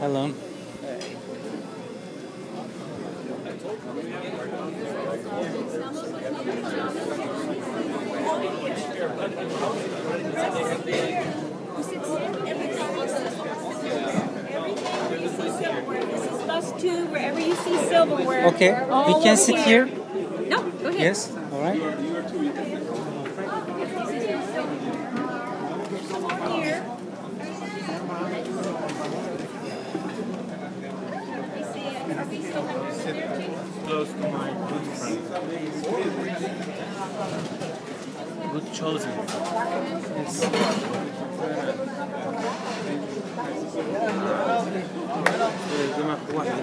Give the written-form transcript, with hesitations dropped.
Hello. +2, wherever you see silverware. Okay, we can sit here. No, go ahead. Yes, all right. Here. Close to my good friend. Good chosen. Yes. دماغ واحد.